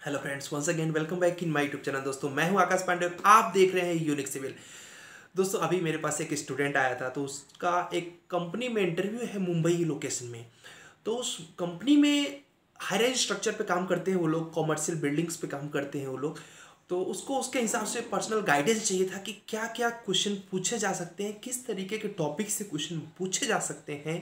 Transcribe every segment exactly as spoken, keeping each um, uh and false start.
Hello friends, once again welcome back in my YouTube channel. दोस्तों मैं हूं आकाश पांडे और आप देख रहे हैं यूनिक सिविल। दोस्तों अभी मेरे पास एक स्टूडेंट आया था, तो उसका एक कंपनी में इंटरव्यू है मुंबई की लोकेशन में। तो उस कंपनी में हाई राइज स्ट्रक्चर पे काम करते हैं वो लोग, कॉमर्शियल बिल्डिंग्स पे काम करते हैं वो लोग। तो उसको उसके हिसाब से पर्सनल गाइडेंस चाहिए था कि क्या क्या क्वेश्चन पूछे जा सकते हैं, किस तरीके के टॉपिक से क्वेश्चन पूछे जा सकते हैं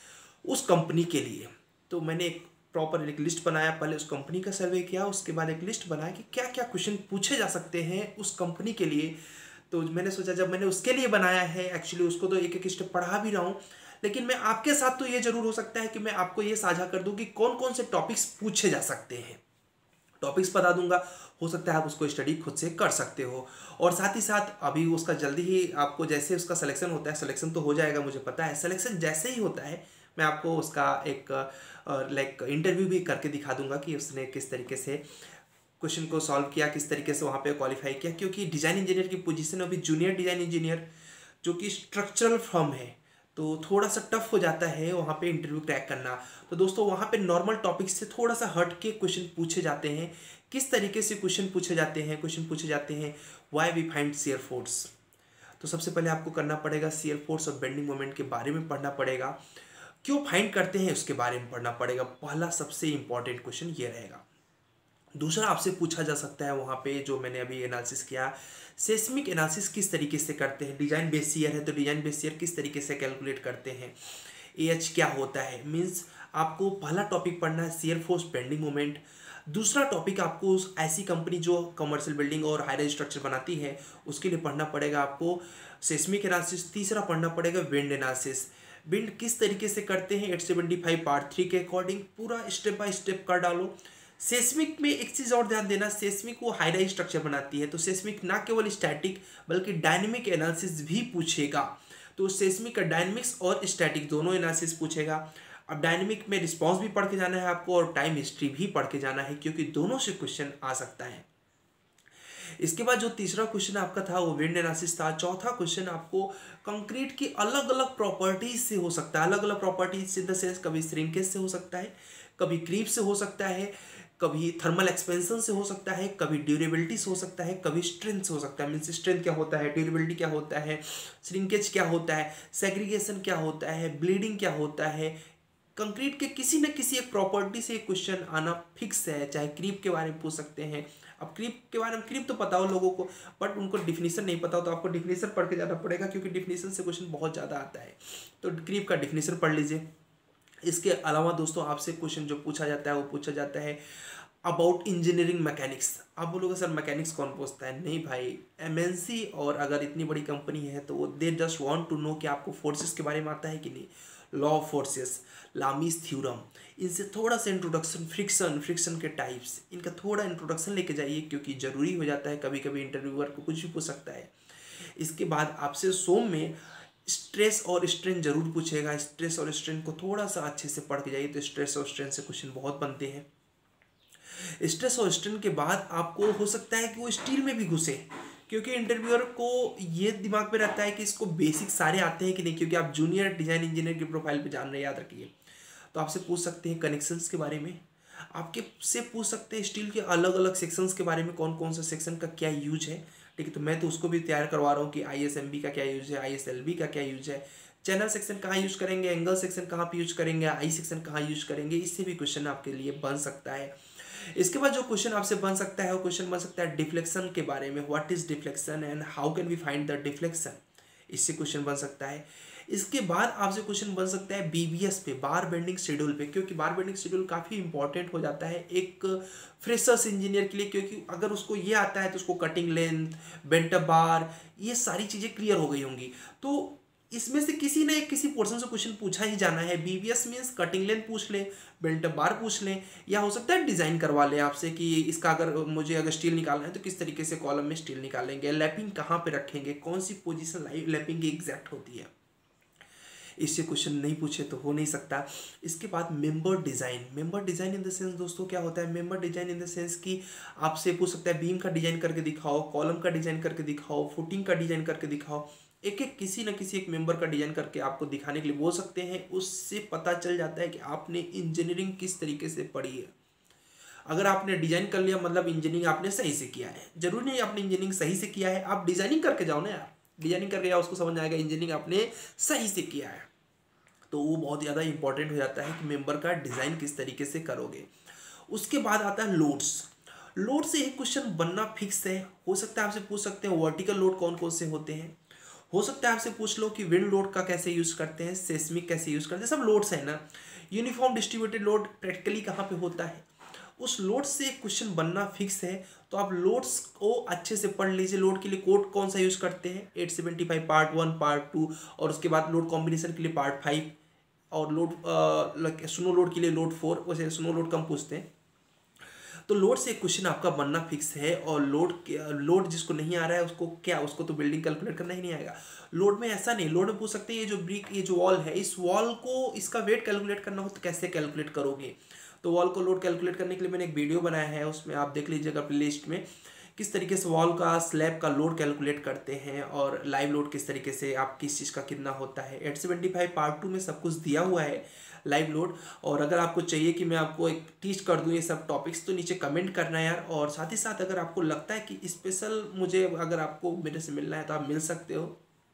उस कंपनी के लिए। तो मैंने एक प्रॉपर एक लिस्ट बनाया, पहले उस कंपनी का सर्वे किया, उसके बाद एक लिस्ट बनाया कि क्या क्या क्वेश्चन पूछे जा सकते हैं उस कंपनी के लिए। तो मैंने सोचा, जब मैंने उसके लिए बनाया है, एक्चुअली उसको तो एक एक स्टेप पढ़ा भी रहा हूँ, लेकिन मैं आपके साथ तो ये जरूर हो सकता है कि मैं आपको ये साझा कर दूं कि कौन कौन से टॉपिक्स पूछे जा सकते हैं। टॉपिक्स बता दूंगा, हो सकता है आप उसको स्टडी खुद से कर सकते हो। और साथ ही साथ अभी उसका जल्दी ही आपको, जैसे उसका सिलेक्शन होता है, सिलेक्शन तो हो जाएगा मुझे पता है, सिलेक्शन जैसे ही होता है मैं आपको उसका एक लाइक इंटरव्यू भी करके दिखा दूंगा कि उसने किस तरीके से क्वेश्चन को सॉल्व किया, किस तरीके से वहाँ पे क्वालिफाई किया। क्योंकि डिज़ाइन इंजीनियर की पोजीशन अभी जूनियर डिज़ाइन इंजीनियर, जो कि स्ट्रक्चरल फर्म है, तो थोड़ा सा टफ हो जाता है वहाँ पे इंटरव्यू क्रैक करना। तो दोस्तों वहाँ पे नॉर्मल टॉपिक से थोड़ा सा हट के क्वेश्चन पूछे जाते हैं। किस तरीके से क्वेश्चन पूछे जाते हैं? क्वेश्चन पूछे जाते हैं why we find shear force. तो सबसे पहले आपको करना पड़ेगा शियर फोर्स और बेंडिंग मोमेंट के बारे में पढ़ना पड़ेगा। क्यों फाइंड करते हैं उसके बारे में पढ़ना पड़ेगा। पहला सबसे इंपॉर्टेंट क्वेश्चन ये रहेगा। दूसरा आपसे पूछा जा सकता है वहाँ पे, जो मैंने अभी एनालिसिस किया, सेस्मिक एनालिसिस किस तरीके से करते हैं। डिजाइन बेस ईयर है तो डिजाइन बेस ईयर किस तरीके से कैलकुलेट करते हैं। ए एच क्या होता है, मीन्स आपको पहला टॉपिक पढ़ना है शियर फोर्स बेंडिंग मोमेंट। दूसरा टॉपिक आपको ऐसी कंपनी जो कमर्शियल बिल्डिंग और हाई राइज स्ट्रक्चर बनाती है उसके लिए पढ़ना पड़ेगा आपको सेस्मिक एनालिसिस। तीसरा पढ़ना पड़ेगा विंड एनालिसिस। विंड किस तरीके से करते हैं eight seventy five part three के अकॉर्डिंग पूरा स्टेप बाय स्टेप कर डालो। सेस्मिक में एक चीज़ और ध्यान देना, सेस्मिक वो हाई राइज स्ट्रक्चर बनाती है, तो सेस्मिक ना केवल स्टैटिक बल्कि डायनेमिक एनालिसिस भी पूछेगा। तो सेस्मिक का डायनेमिक्स और स्टैटिक दोनों एनालिसिस पूछेगा। अब डायनेमिक में रिस्पॉन्स भी पढ़ के जाना है आपको और टाइम हिस्ट्री भी पढ़ के जाना है, क्योंकि दोनों से क्वेश्चन आ सकता है। इसके बाद जो तीसरा क्वेश्चन आपका था वो विंड एनालिसिस था। चौथा क्वेश्चन आपको कंक्रीट की अलग अलग प्रॉपर्टीज से हो सकता है। अलग अलग प्रॉपर्टीज इन द सेंस, कभी श्रिंकेज से हो सकता है, कभी क्रीप से हो सकता है, कभी थर्मल एक्सपेंशन से हो सकता है, कभी ड्यूरेबिलिटी से हो सकता है, कभी स्ट्रेंथ से हो सकता है। मीन्स स्ट्रेंथ क्या होता है, ड्यूरेबिलिटी क्या होता है, श्रिंकेज क्या होता है, सेग्रीगेशन क्या होता है, ब्लीडिंग क्या होता है। कंक्रीट के किसी न किसी एक प्रॉपर्टी से क्वेश्चन आना फिक्स है। चाहे क्रीप के बारे में पूछ सकते हैं। अब क्रीप के बारे में, क्रीप तो पता हो लोगों को, बट उनको डिफिनीशन नहीं पता हो, तो आपको डिफिनीशन पढ़ के जाना पड़ेगा, क्योंकि डिफिनीशन से क्वेश्चन बहुत ज़्यादा आता है। तो क्रीप का डिफिनीशन पढ़ लीजिए। इसके अलावा दोस्तों आपसे क्वेश्चन जो पूछा जाता है वो पूछा जाता है अबाउट इंजीनियरिंग मैकेनिक्स। आप बोलोगे सर मैकेनिक्स कौन पूछता है? नहीं भाई, एमएनसी और अगर इतनी बड़ी कंपनी है तो वो they just want to know कि आपको फोर्सेस के बारे में आता है कि नहीं। Law of forces, Lami's theorem, इनसे थोड़ा सा इंट्रोडक्शन, फ्रिक्शन, फ्रिक्शन के टाइप्स, इनका थोड़ा इंट्रोडक्शन लेके जाइए, क्योंकि जरूरी हो जाता है। कभी कभी इंटरव्यूअर को कुछ भी पूछ सकता है। इसके बाद आपसे सोम में स्ट्रेस और स्ट्रेन जरूर पूछेगा। स्ट्रेस और स्ट्रेन को थोड़ा सा अच्छे से पढ़ के जाइए, तो स्ट्रेस और स्ट्रेन से क्वेश्चन बहुत बनते हैं। स्ट्रेस और स्ट्रेन के बाद आपको हो सकता है कि वो स्टील में भी घुसे, क्योंकि इंटरव्यूअर को ये दिमाग में रहता है कि इसको बेसिक सारे आते हैं कि नहीं, क्योंकि आप जूनियर डिजाइन इंजीनियर की प्रोफाइल पे जान रहे हैं, याद रखिए। तो आपसे पूछ सकते हैं कनेक्शंस के बारे में, आपके से पूछ सकते हैं स्टील के अलग अलग सेक्शंस के बारे में, कौन कौन सा सेक्शन का क्या यूज है। ठीक है, तो मैं तो उसको भी तैयार करवा रहा हूँ कि आई एस एम बी का क्या यूज है, आई एस एल बी का क्या यूज है, चैनल सेक्शन कहाँ यूज करेंगे, एंगल सेक्शन कहाँ पे यूज करेंगे, आई सेक्शन कहाँ यूज करेंगे। इससे भी क्वेश्चन आपके लिए बन सकता है। इसके बाद जो क्वेश्चन आपसे बन सकता है वो क्वेश्चन बन सकता है डिफ्लेक्शन के बारे में। What is deflection and how can we find the deflection, इससे क्वेश्चन बन सकता है। इसके बाद आपसे क्वेश्चन बन सकता है बीबीएस पे, बार बेंडिंग शेड्यूल पे, क्योंकि बार बेंडिंग शेड्यूल काफ़ी इंपॉर्टेंट हो जाता है एक फ्रेशर्स इंजीनियर के लिए, क्योंकि अगर उसको ये आता है तो उसको कटिंग लेंथ, बेंट बार, ये सारी चीज़ें क्लियर हो गई होंगी। तो इसमें से किसी न एक किसी पोर्शन से क्वेश्चन पूछा ही जाना है। बीबीएस मीन्स कटिंग लेंथ पूछ ले, बेल्ट बार पूछ लें, या हो सकता है डिज़ाइन करवा लें आपसे कि इसका अगर मुझे अगर स्टील निकालना है तो किस तरीके से कॉलम में स्टील निकालेंगे, लैपिंग कहाँ पे रखेंगे, कौन सी पोजीशन लैपिंग की एग्जैक्ट होती है। इससे क्वेश्चन नहीं पूछे तो हो नहीं सकता। इसके बाद member design. Member design in the sense दोस्तों क्या होता है, member design in the sense कि आपसे पूछ सकता है बीम का डिज़ाइन करके दिखाओ, कॉलम का डिज़ाइन करके दिखाओ, फुटिंग का डिज़ाइन करके दिखाओ। एक एक किसी न किसी एक मेंबर का डिज़ाइन करके आपको दिखाने के लिए बोल सकते हैं। उससे पता चल जाता है कि आपने इंजीनियरिंग किस तरीके से पढ़ी है। अगर आपने डिजाइन कर लिया मतलब इंजीनियरिंग आपने सही से किया है। जरूरी नहीं आपने इंजीनियरिंग सही से किया है, आप डिजाइनिंग करके जाओ ना यार, डिजाइनिंग करके जाओ, उसको समझ आएगा इंजीनियरिंग आपने सही से किया है। तो वो बहुत ज़्यादा इंपॉर्टेंट हो जाता है कि मेंबर का डिज़ाइन किस तरीके से करोगे। उसके बाद आता है लोड्स। लोड से एक क्वेश्चन बनना फिक्स है। हो सकता है आपसे पूछ सकते हैं वर्टिकल लोड कौन कौन से होते हैं, हो सकता है आपसे पूछ लो कि विंड लोड का कैसे यूज़ करते हैं, सेस्मिक कैसे यूज़ करते हैं, सब लोड्स है ना। यूनिफॉर्म डिस्ट्रीब्यूटेड लोड प्रैक्टिकली कहाँ पे होता है, उस लोड से एक क्वेश्चन बनना फिक्स है। तो आप लोड्स को अच्छे से पढ़ लीजिए। लोड के लिए कोड कौन सा यूज़ करते हैं, eight seventy five part one part two, और उसके बाद लोड कॉम्बिनेशन के लिए पार्ट फाइव, और लोड स्नो लोड के लिए लोड फोर, वैसे स्नो लोड कम पूछते हैं। तो लोड से क्वेश्चन आपका बनना फिक्स है। और लोड लोड जिसको नहीं आ रहा है उसको क्या, उसको तो बिल्डिंग कैलकुलेट करना ही नहीं आएगा। लोड में ऐसा नहीं, लोड में पूछ सकते हैं ये जो ब्रिक, ये जो वॉल है, इस वॉल को इसका वेट कैलकुलेट करना हो तो कैसे कैलकुलेट करोगे। तो वॉल को लोड कैलकुलेट करने के लिए मैंने एक वीडियो बनाया है, उसमें आप देख लीजिएगा प्ले लिस्ट में, किस तरीके से वॉल का स्लैब का लोड कैलकुलेट करते हैं, और लाइव लोड किस तरीके से आप किस चीज़ का कितना होता है। Eight seventy five part two में सब कुछ दिया हुआ है लाइव लोड। और अगर आपको चाहिए कि मैं आपको एक टीच कर दूं ये सब टॉपिक्स, तो नीचे कमेंट करना यार। और साथ ही साथ अगर आपको लगता है कि स्पेशल मुझे, अगर आपको मेरे से मिलना है तो आप मिल सकते हो,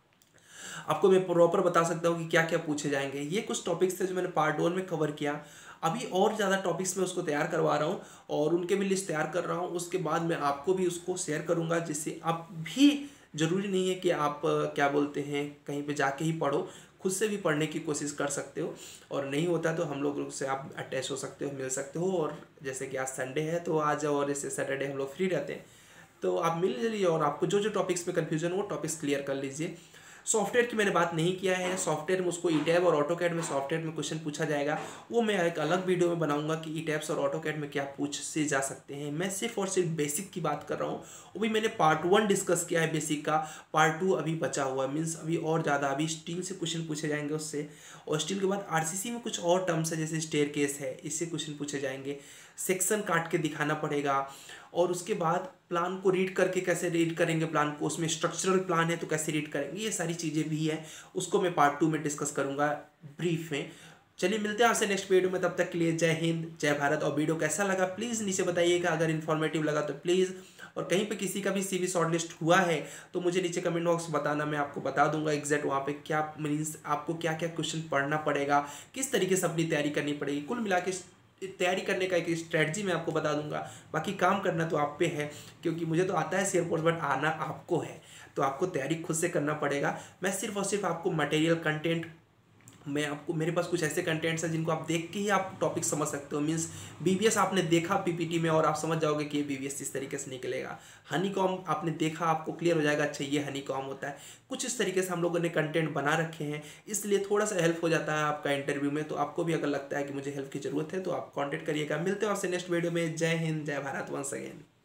आपको मैं प्रॉपर बता सकता हूँ कि क्या क्या पूछे जाएंगे। ये कुछ टॉपिक्स थे जो मैंने पार्ट वन में कवर किया। अभी और ज़्यादा टॉपिक्स में उसको तैयार करवा रहा हूँ और उनके भी लिस्ट तैयार कर रहा हूँ। उसके बाद मैं आपको भी उसको शेयर करूँगा, जिससे आप भी, ज़रूरी नहीं है कि आप क्या बोलते हैं कहीं पे जाके ही पढ़ो, खुद से भी पढ़ने की कोशिश कर सकते हो। और नहीं होता तो हम लोग से आप अटैच हो सकते हो, मिल सकते हो। और जैसे कि आज संडे है तो आज और जैसे सैटरडे हम लोग फ्री रहते हैं, तो आप मिल लीजिए और आपको जो जो टॉपिक्स में कन्फ्यूजन हो वो टॉपिक्स क्लियर कर लीजिए। सॉफ्टवेयर की मैंने बात नहीं किया है। सॉफ्टवेयर में उसको ई टैब और ऑटोकैड में सॉफ्टवेयर में क्वेश्चन पूछा जाएगा, वो मैं एक अलग वीडियो में बनाऊंगा कि ई टैब्स और ऑटोकैड में क्या पूछ से जा सकते हैं। मैं सिर्फ और सिर्फ बेसिक की बात कर रहा हूँ। वो भी मैंने पार्ट वन डिस्कस किया है बेसिक का, पार्ट टू अभी बचा हुआ है। मीन्स अभी और ज़्यादा, अभी स्टील से क्वेश्चन पूछे जाएंगे उससे। और स्टील के बाद आरसीसी में कुछ और टर्म्स है, जैसे स्टेयर केस है, इससे क्वेश्चन पूछे जाएंगे। सेक्शन काट के दिखाना पड़ेगा। और उसके बाद प्लान को रीड करके कैसे रीड करेंगे प्लान को, उसमें स्ट्रक्चरल प्लान है तो कैसे रीड करेंगे, ये सारी चीज़ें भी है। उसको मैं पार्ट टू में डिस्कस करूंगा ब्रीफ में। चलिए मिलते हैं आपसे नेक्स्ट वीडियो में, तब तक के लिए जय हिंद जय भारत। और वीडियो कैसा लगा प्लीज़ नीचे बताइएगा, अगर इन्फॉर्मेटिव लगा तो प्लीज़। और कहीं पे किसी का भी सीवी शॉर्टलिस्ट हुआ है तो मुझे नीचे कमेंट बॉक्स बताना, मैं आपको बता दूंगा एग्जैक्ट वहाँ पे क्या मीन्स आपको क्या क्या क्वेश्चन पढ़ना पड़ेगा, किस तरीके से अपनी तैयारी करनी पड़ेगी। कुल मिला के तैयारी करने का एक स्ट्रेटजी मैं आपको बता दूंगा। बाकी काम करना तो आप पे है, क्योंकि मुझे तो आता है शेयर कोर्स, बट आना आपको है। तो आपको तैयारी खुद से करना पड़ेगा। मैं सिर्फ और सिर्फ आपको मटेरियल कंटेंट, मैं आपको, मेरे पास कुछ ऐसे कंटेंट्स हैं जिनको आप देख के ही आप टॉपिक समझ सकते हो। मीन्स बीबीएस आपने देखा पीपीटी में और आप समझ जाओगे कि ये बीबीएस इस तरीके से निकलेगा। हनी कॉम आपने देखा, आपको क्लियर हो जाएगा अच्छा ये हनी कॉम होता है। कुछ इस तरीके से हम लोगों ने कंटेंट बना रखे हैं, इसलिए थोड़ा सा हेल्प हो जाता है आपका इंटरव्यू में। तो आपको भी अगर लगता है कि मुझे हेल्प की ज़रूरत है तो आप कॉन्टेक्ट करिएगा। मिलते हैं आपसे नेक्स्ट वीडियो में। जय हिंद जय भारत वंस अगेन।